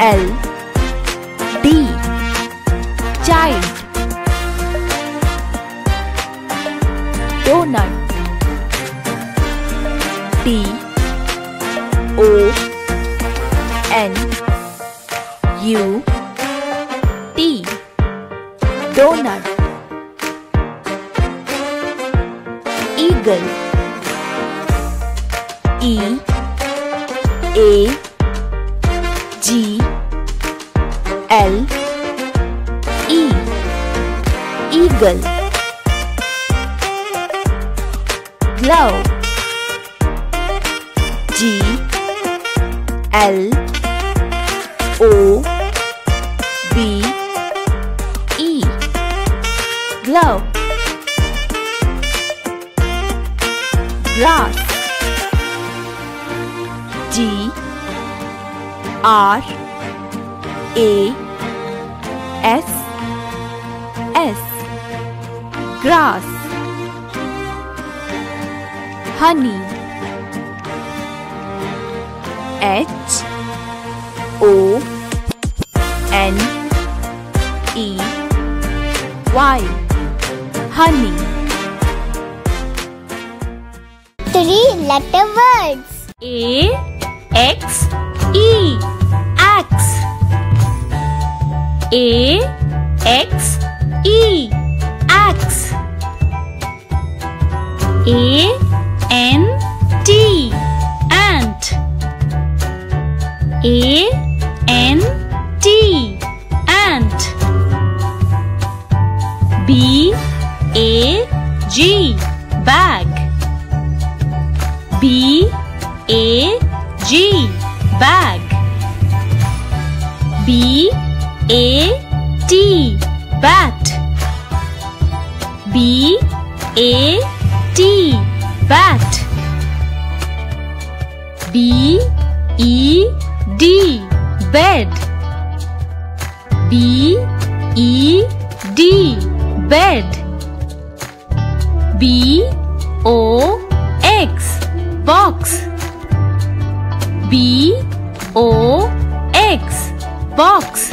L D child. Donut. D O N U T donut. Eagle. E A G L E eagle. Glove. G L O V E glove. Grass. G R A S S grass. Honey. H O N E Y honey. 3-letter words. A X E axe. A X E axe. A N T ant. A N T ant. B A G bag. B A G bag. B A T bat. B A T bat. B E D bed. B E D bed. B O X box. B O X box.